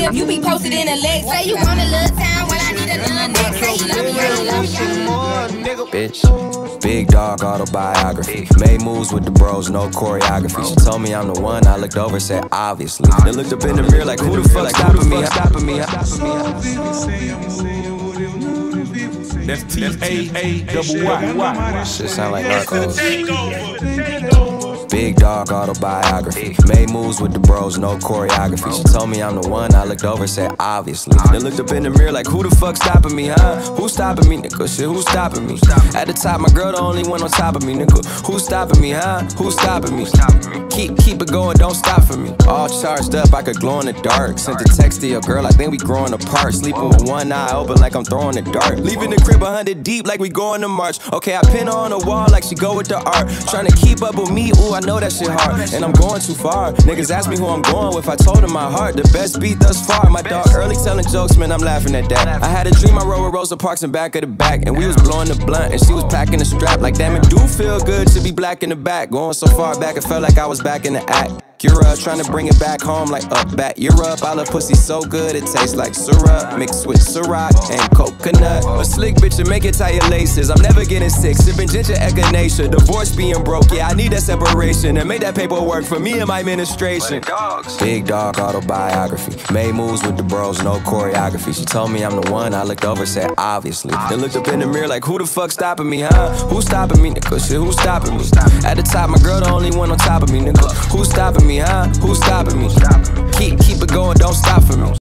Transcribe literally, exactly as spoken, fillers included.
if you be posted in a leg. Say you want a little time when I need a little neck. Say you love me, I love me. Bitch, big dog autobiography. Made moves with the bros, no choreography. She told me I'm the one, I looked over, said obviously. Then looked up in the mirror like, who the fuck stopping me? Stopping me? That's T A A W Y. Shit sound like Narcos. Big dog autobiography. Made moves with the bros, no choreography. She told me I'm the one, I looked over, said obviously. Then looked up in the mirror like, who the fuck stopping me, huh? Who stopping me, nigga? Shit, who stopping me? At the top, my girl the only one on top of me, nigga. Who stopping me, huh? Who stopping me? Keep, keep it going, don't stop for me. All charged up, I could glow in the dark. Sent a text to your girl, I think we growing apart. Sleeping with one eye open like I'm throwing a dart. Leaving the crib a hundred deep like we going to March. Okay, I pin her on the wall like she go with the art. Trying to keep up with me, ooh, I know that shit hard. And I'm going too far. Niggas ask me who I'm going with, I told them my heart. The best beat thus far. My dog early telling jokes, man, I'm laughing at that. I had a dream I rode with Rosa Parks in back of the back. And we was blowing the blunt, and she was packing the strap. Like, damn, it do feel good to be black in the back. Going so far back, it felt like I was back in the act. You're up, trying to bring it back home like up, back, you're up. I love pussy so good, it tastes like syrup mixed with Ciroc and coconut. A slick bitch to make it tie your laces. I'm never getting sick, sipping ginger echinacea. Divorce being broke, yeah, I need that separation. And make that paperwork for me and my administration. Big dog autobiography. Made moves with the bros, no choreography. She told me I'm the one, I looked over, said obviously. Then looked up in the mirror like, who the fuck stopping me, huh? Who stopping me, nigga? Shit, who stopping me? At the top, my girl the only one on top of me, nigga. Who stopping me? Huh? Who's stopping me? Keep, keep it going, don't stop for me.